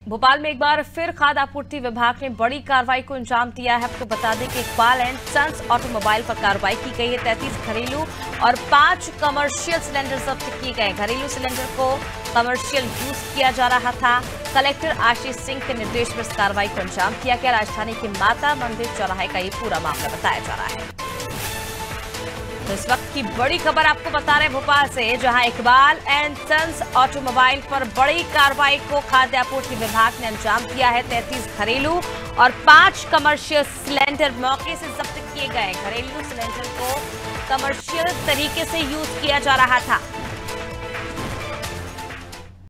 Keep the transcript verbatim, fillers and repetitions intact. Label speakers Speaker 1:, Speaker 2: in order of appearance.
Speaker 1: भोपाल में एक बार फिर खाद्य आपूर्ति विभाग ने बड़ी कार्रवाई को अंजाम दिया है। आपको बता दें कि इकबाल एंड सन्स ऑटोमोबाइल पर कार्रवाई की गई है। तैंतीस घरेलू और पांच कमर्शियल सिलेंडर जब्त किए गए। घरेलू सिलेंडर को कमर्शियल यूज किया जा रहा था। कलेक्टर आशीष सिंह के निर्देश पर इस कार्रवाई को अंजाम दिया गया। राजधानी के माता मंदिर चौराहे का ये पूरा मामला बताया जा रहा है। तो इस वक्त की बड़ी खबर आपको बता रहे हैं भोपाल से, जहां इकबाल एंड सन्स ऑटोमोबाइल पर बड़ी कार्रवाई को खाद्य आपूर्ति विभाग ने अंजाम दिया है। तैंतीस घरेलू और पांच कमर्शियल सिलेंडर मौके से जब्त किए गए। घरेलू सिलेंडर को कमर्शियल तरीके से यूज किया जा रहा था।